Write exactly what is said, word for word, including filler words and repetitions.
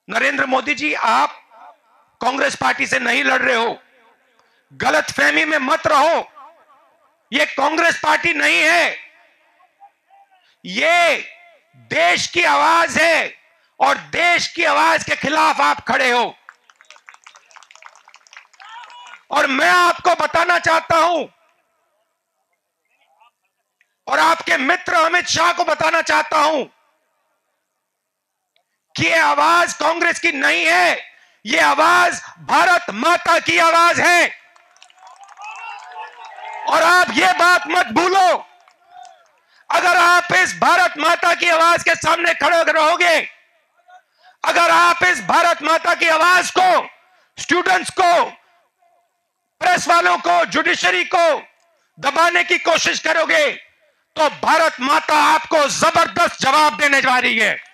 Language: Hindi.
नरेंद्र मोदी जी, आप कांग्रेस पार्टी से नहीं लड़ रहे हो, गलत फहमी में मत रहो। ये कांग्रेस पार्टी नहीं है, ये देश की आवाज है और देश की आवाज के खिलाफ आप खड़े हो। और मैं आपको बताना चाहता हूं और आपके मित्र अमित शाह को बताना चाहता हूं कि ये आवाज कांग्रेस की नहीं है, ये आवाज भारत माता की आवाज है। और आप ये बात मत भूलो, अगर आप इस भारत माता की आवाज के सामने खड़े रहोगे, अगर आप इस भारत माता की आवाज को, स्टूडेंट्स को, प्रेस वालों को, जुडिशरी को दबाने की कोशिश करोगे, तो भारत माता आपको जबरदस्त जवाब देने जा रही है।